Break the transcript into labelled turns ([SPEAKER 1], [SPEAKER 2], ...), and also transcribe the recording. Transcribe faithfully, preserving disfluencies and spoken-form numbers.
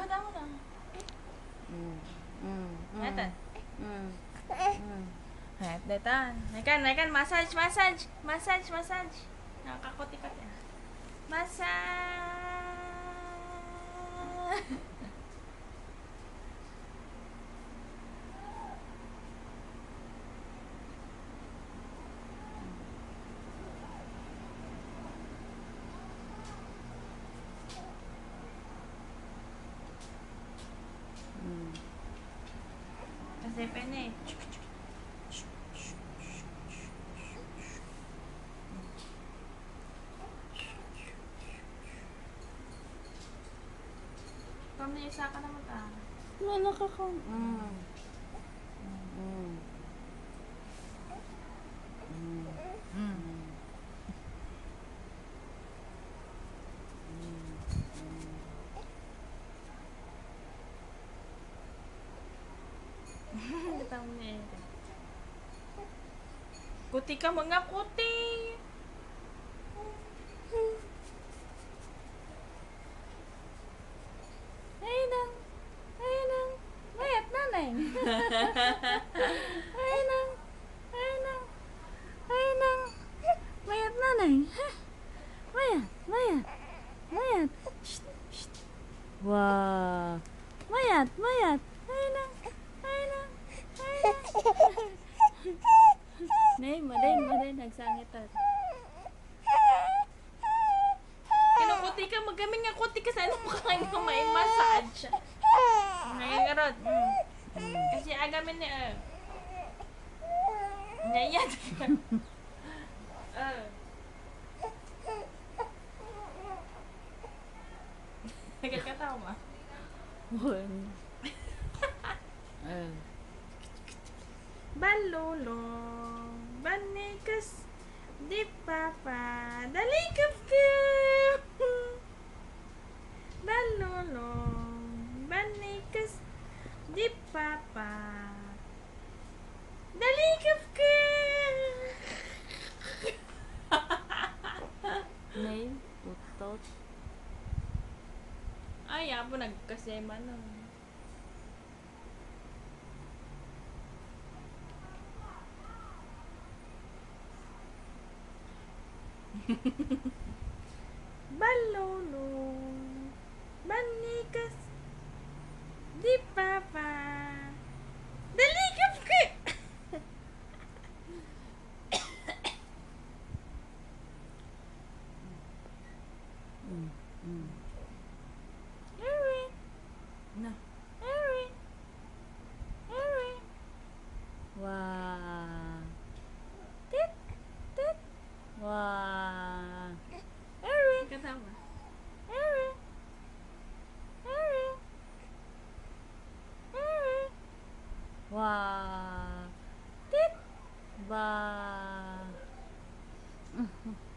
[SPEAKER 1] Bada mo na.
[SPEAKER 2] Mm. Mm.
[SPEAKER 1] Natan.
[SPEAKER 2] Mm. Mm.
[SPEAKER 1] Hayat, natan. Naikan, naikan, massage, massage. Massage, massage. Nakakakuti-kuti. Massage.
[SPEAKER 2] Mm.
[SPEAKER 1] Kasi pene. Kami isa ka naman ta.
[SPEAKER 2] Wala nakaka... Mm. Mm. Mm.
[SPEAKER 1] Mm. Tama. Kuti ka mga kuti.
[SPEAKER 2] Ay nang. Ay nang. Mayat nanay. Ay nang. Ay nang. Ay nang. Mayat nanay. Mayat. Mayat. Mayat. Shh. Shh. Wah. Mayat. Mayat. Ay nang. Ay nang. Ay nang. Nay, maday, maday. Nagsangit at.
[SPEAKER 1] Kinukuti ka, magaming nga kuti ka sa ano mo kakain ka may massage. Ngayon nga rod. Mm. Kasi agamin niya. Uh. Nyayat ka. Uh. Nagkakatawa.
[SPEAKER 2] One. Uh.
[SPEAKER 1] Balulong, banikas, di papa, dalikap ka. Balulong, banikas, di papa, dalikap ka.
[SPEAKER 2] Nay, utot.
[SPEAKER 1] Ay, abo nagkasema na. Balulong, banikas, di papa, dalikap ka.
[SPEAKER 2] Mm. Mm.
[SPEAKER 1] Erin. Na. Erin. Erin.
[SPEAKER 2] Wah. Tit. Tit. Wah.
[SPEAKER 1] Erin. Kasama. Erin. Erin. Erin.
[SPEAKER 2] Wah. Tit. Ba.